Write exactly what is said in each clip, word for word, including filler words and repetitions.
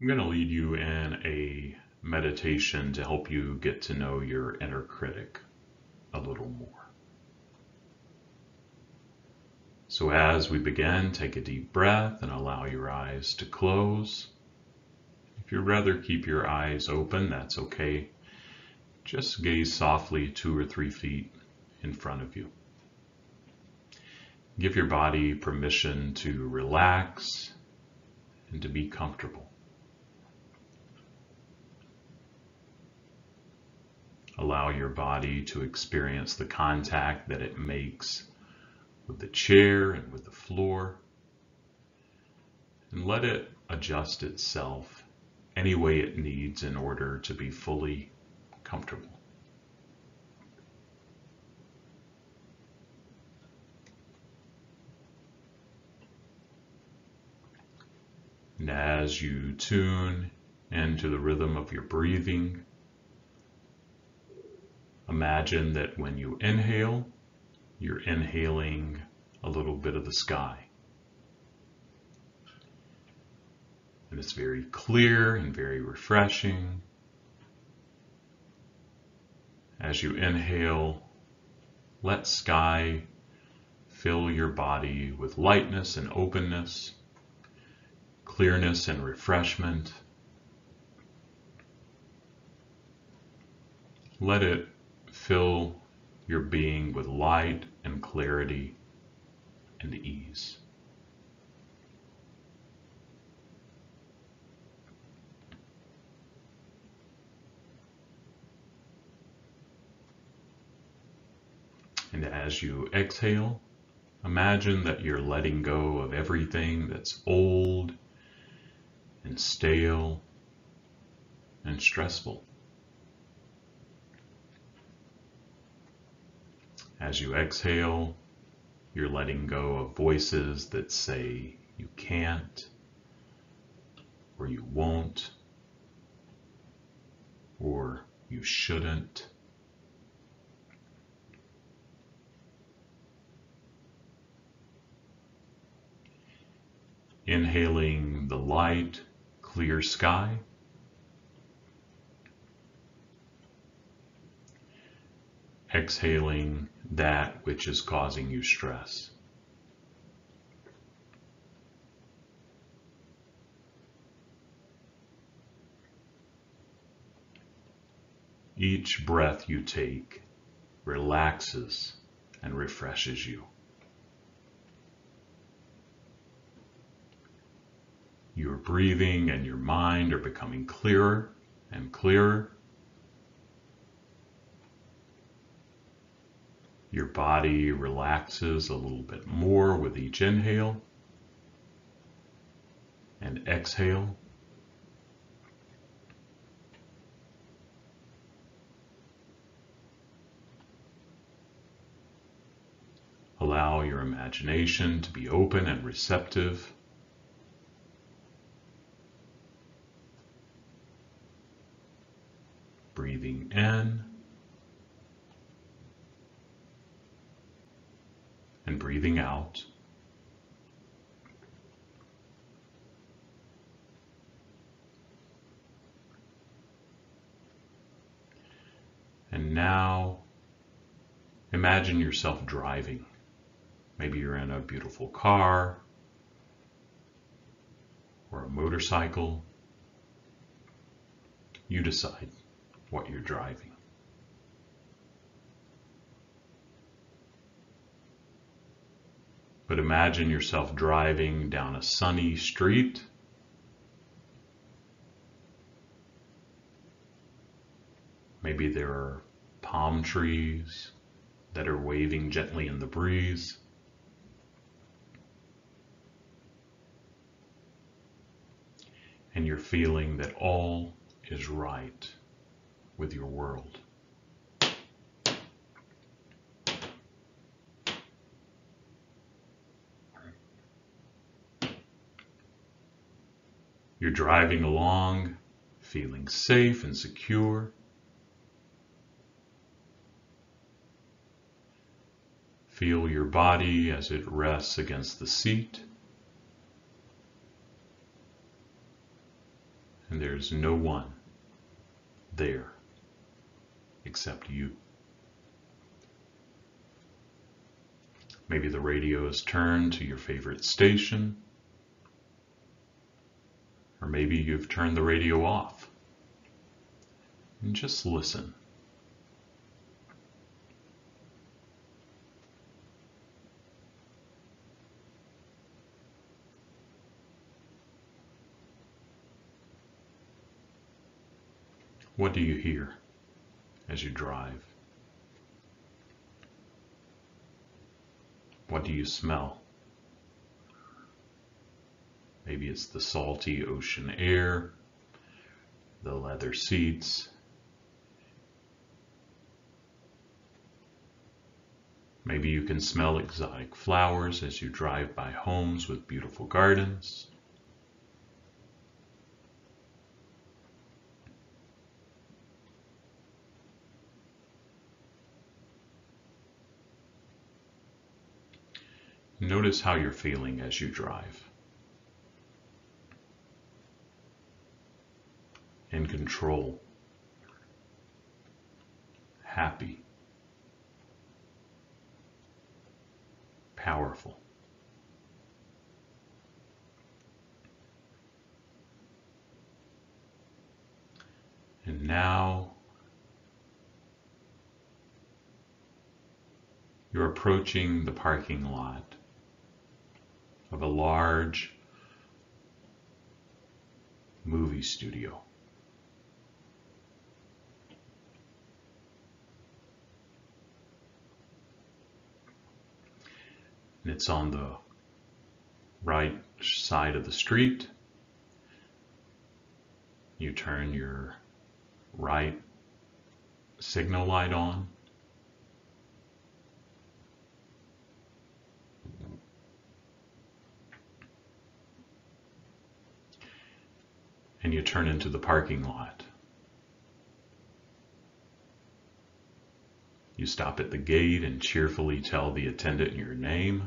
I'm going to lead you in a meditation to help you get to know your inner critic a little more. So as we begin, take a deep breath and allow your eyes to close. If you'd rather keep your eyes open, that's okay. Just gaze softly two or three feet in front of you. Give your body permission to relax and to be comfortable. Allow your body to experience the contact that it makes with the chair and with the floor, and let it adjust itself any way it needs in order to be fully comfortable. And as you tune into the rhythm of your breathing, imagine that when you inhale, you're inhaling a little bit of the sky. And it's very clear and very refreshing. As you inhale, let sky fill your body with lightness and openness, clearness and refreshment. Let it fill your being with light and clarity and ease. And as you exhale, imagine that you're letting go of everything that's old and stale and stressful. As you exhale, you're letting go of voices that say you can't, or you won't, or you shouldn't. Inhaling the light, clear sky. Exhaling that which is causing you stress. Each breath you take relaxes and refreshes you. Your breathing and your mind are becoming clearer and clearer. Your body relaxes a little bit more with each inhale and exhale. Allow your imagination to be open and receptive. Breathing in and breathing out. And now imagine yourself driving. Maybe you're in a beautiful car or a motorcycle. You decide what you're driving. But imagine yourself driving down a sunny street. Maybe there are palm trees that are waving gently in the breeze. And you're feeling that all is right with your world. You're driving along, feeling safe and secure. Feel your body as it rests against the seat. there's no one there except you. Maybe the radio is turned to your favorite station, or maybe you've turned the radio off. And just listen. What do you hear as you drive? What do you smell? Maybe it's the salty ocean air, the leather seats. Maybe you can smell exotic flowers as you drive by homes with beautiful gardens. Notice how you're feeling as you drive. In control, happy, powerful. And now you're approaching the parking lot of a large movie studio. And it's on the right side of the street. You turn your right signal light on. And you turn into the parking lot. You stop at the gate and cheerfully tell the attendant your name.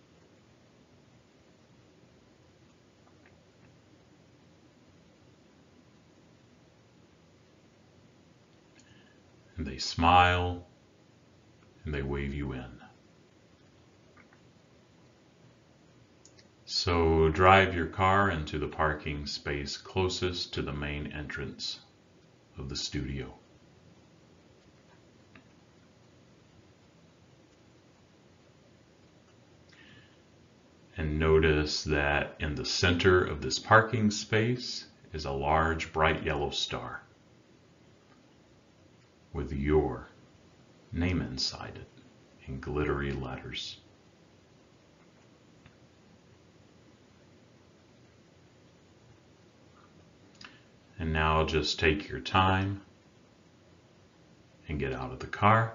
And they smile and they wave you in. So drive your car into the parking space closest to the main entrance of the studio. And notice that in the center of this parking space is a large bright yellow star with your name inside it in glittery letters. And now just take your time and get out of the car.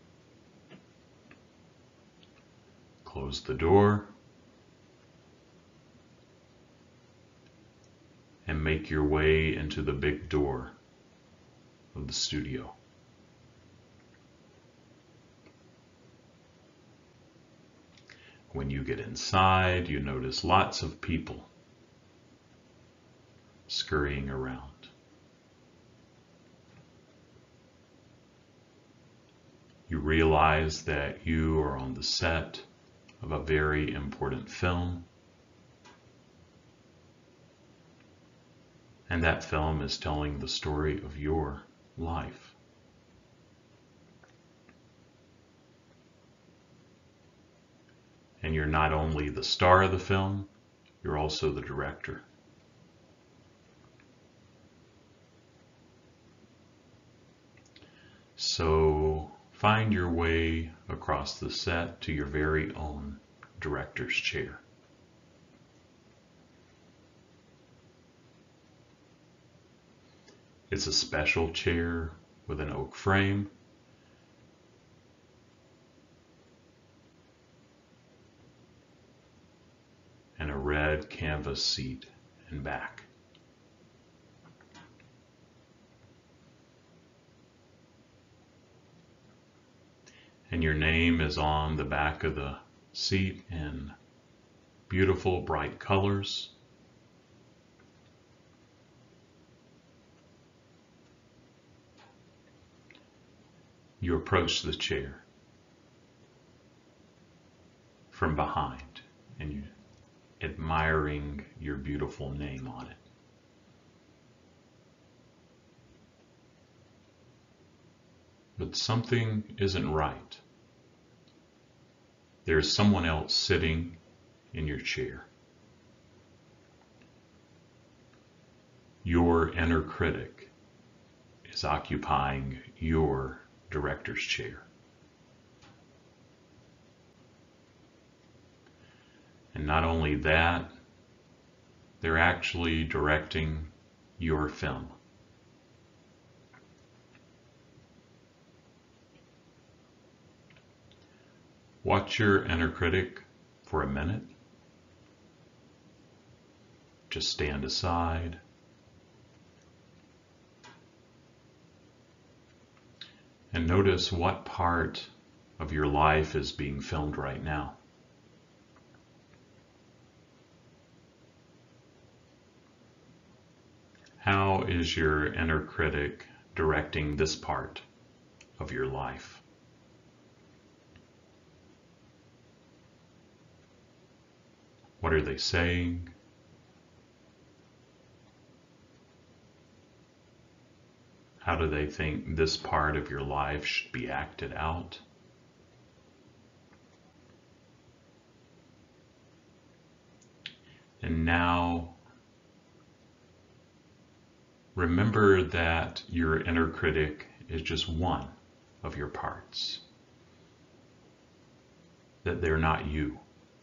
Close the door. And make your way into the big door of the studio. When you get inside, you notice lots of people scurrying around. You realize that you are on the set of a very important film, and that film is telling the story of your life. And you're not only the star of the film, you're also the director. So find your way across the set to your very own director's chair. It's a special chair with an oak frame. And a red canvas seat and back. And your name is on the back of the seat in beautiful bright colors. you approach the chair from behind and you admiring your beautiful name on it. But something isn't right. There's someone else sitting in your chair. Your inner critic is occupying your director's chair. And not only that, they're actually directing your film. Watch your inner critic for a minute. Just stand aside. And notice what part of your life is being filmed right now. How is your inner critic directing this part of your life? What are they saying? How do they think this part of your life should be acted out? And now, remember that your inner critic is just one of your parts, that they're not you.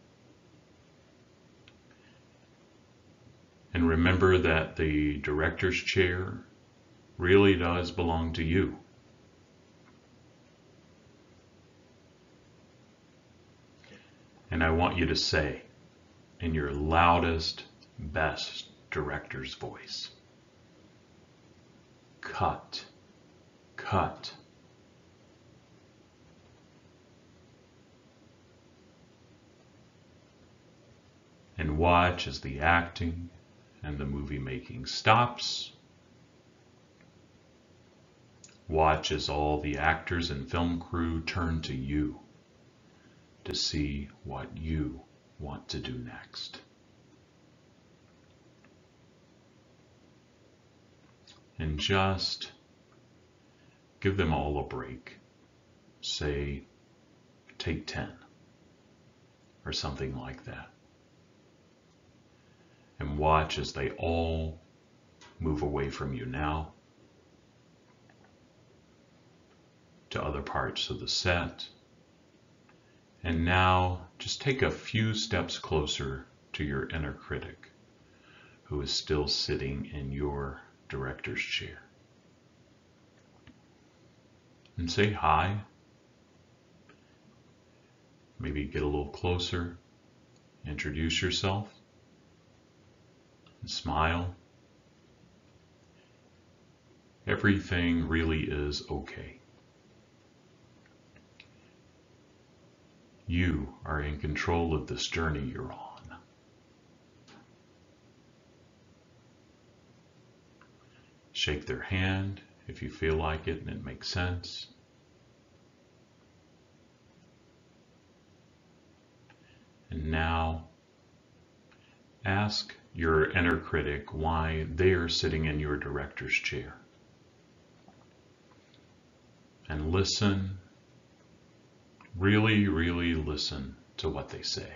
And remember that the director's chair really does belong to you. And I want you to say in your loudest, best director's voice, cut, cut. And watch as the acting and the movie making stops. Watch as all the actors and film crew turn to you to see what you want to do next. And just give them all a break. Say, take ten or something like that. And watch as they all move away from you now to other parts of the set. And now just take a few steps closer to your inner critic who is still sitting in your director's chair. And say hi. Maybe get a little closer. Introduce yourself. And smile. Everything really is okay. You are in control of this journey you're on. Shake their hand if you feel like it and it makes sense. And now ask your inner critic why they are sitting in your director's chair. And listen. Really, really listen to what they say.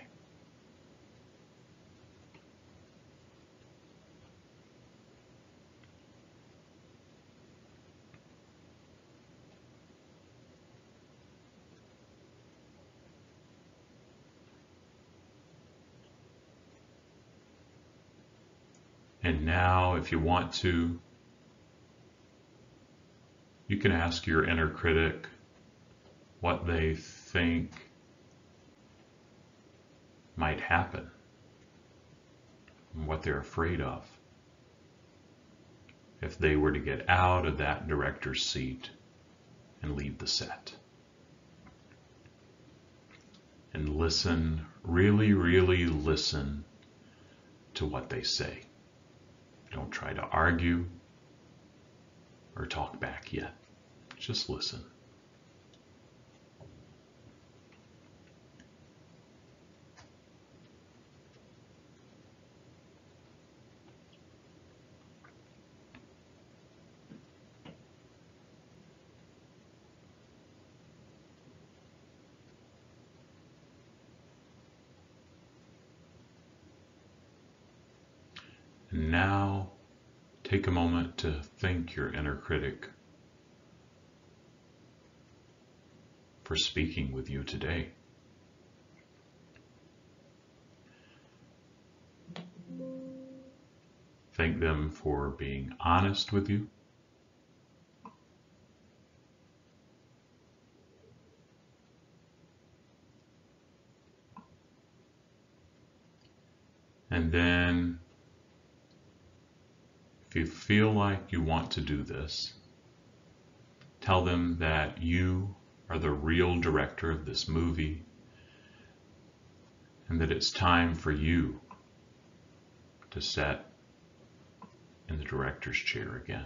And now, if you want to, you can ask your inner critic what they think might happen, and what they're afraid of if they were to get out of that director's seat and leave the set. And listen, really, really listen to what they say. Don't try to argue or talk back yet. Just listen. And now take a moment to thank your inner critic for speaking with you today. Thank them for being honest with you. And then, if you feel like you want to do this, tell them that you are the real director of this movie and that it's time for you to sit in the director's chair again.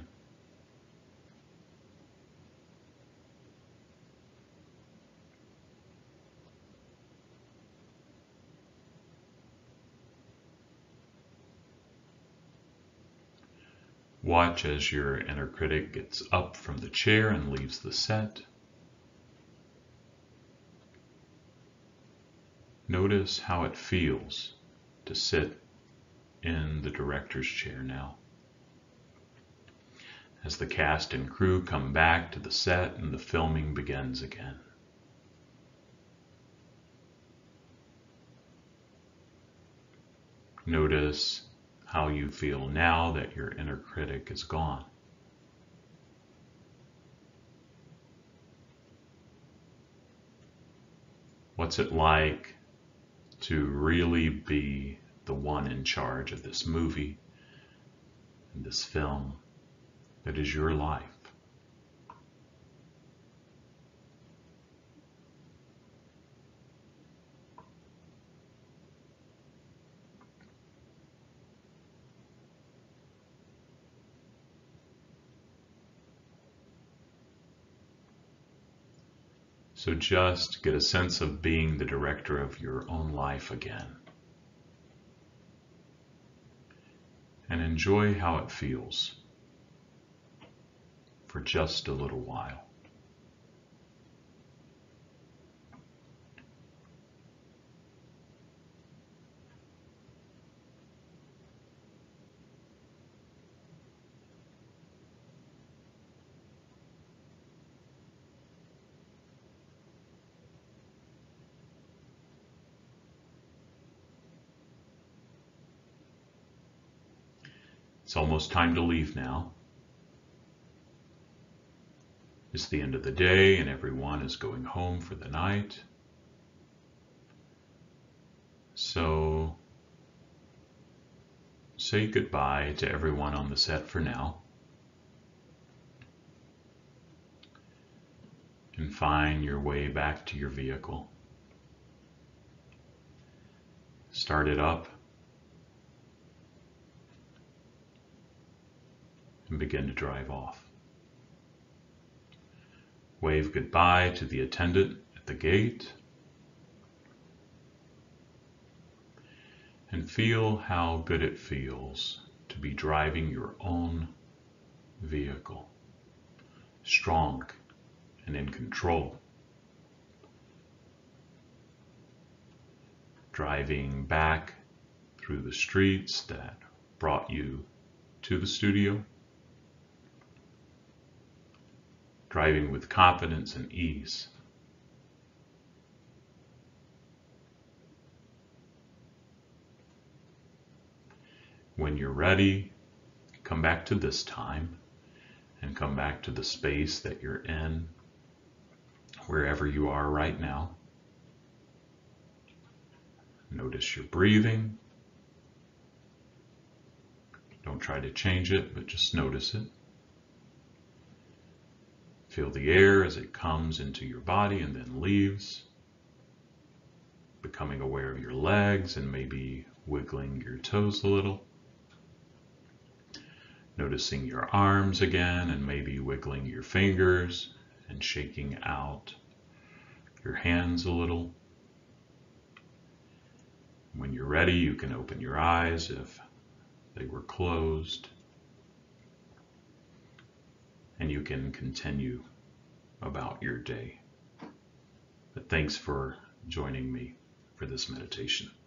Watch as your inner critic gets up from the chair and leaves the set. Notice how it feels to sit in the director's chair now. As the cast and crew come back to the set and the filming begins again. Notice how you feel now that your inner critic is gone. What's it like to really be the one in charge of this movie and this film that is your life? So just get a sense of being the director of your own life again. And enjoy how it feels for just a little while. It's almost time to leave now. It's the end of the day and everyone is going home for the night. So say goodbye to everyone on the set for now. And find your way back to your vehicle. Start it up. And begin to drive off. Wave goodbye to the attendant at the gate. And feel how good it feels to be driving your own vehicle. Strong and in control. Driving back through the streets that brought you to the studio. Driving with confidence and ease. When you're ready, come back to this time and come back to the space that you're in, wherever you are right now. Notice your breathing. Don't try to change it, but just notice it. Feel the air as it comes into your body and then leaves. Becoming aware of your legs and maybe wiggling your toes a little. Noticing your arms again and maybe wiggling your fingers and shaking out your hands a little. When you're ready, you can open your eyes if they were closed. And you can continue about your day. But thanks for joining me for this meditation.